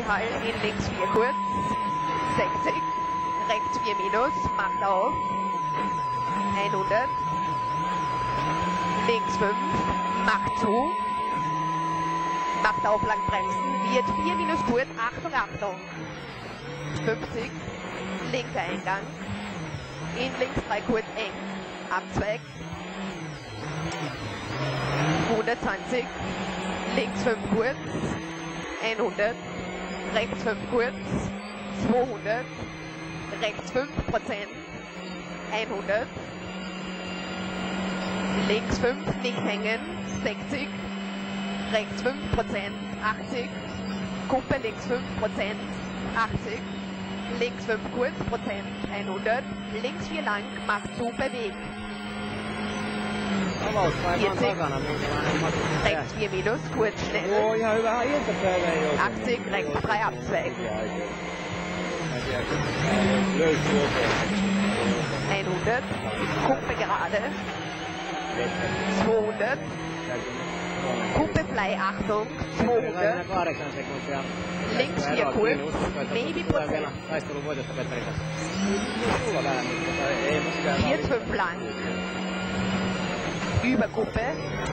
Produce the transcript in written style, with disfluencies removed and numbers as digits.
Hall in links 4 kurz, 60, rechts 4 minus, macht auf, 100, links 5, macht zu, macht auf lang bremsen, wird 4 minus kurz, Achtung, Achtung, 50, linker Eingang, in links 3 kurz eng, Abzweig, 120, links 5 kurz, 100, rechts 5 kurz, 200, rechts 5%, 100, links 5, nicht hängen, 60, rechts 5%, 80, Kuppe links 5%, 80, links 5 kurz, Prozent, 100, links 4 lang, macht zu, bewegt. 40, rechts 4 minus, kurz, schnell. 80, rechts 3 Abzweig. 100, Kuppe gerade. 200, Kuppe frei, Achtung, 200. Links 4 kurz, maybe Prozent. 4-5 lang. Übergruppe.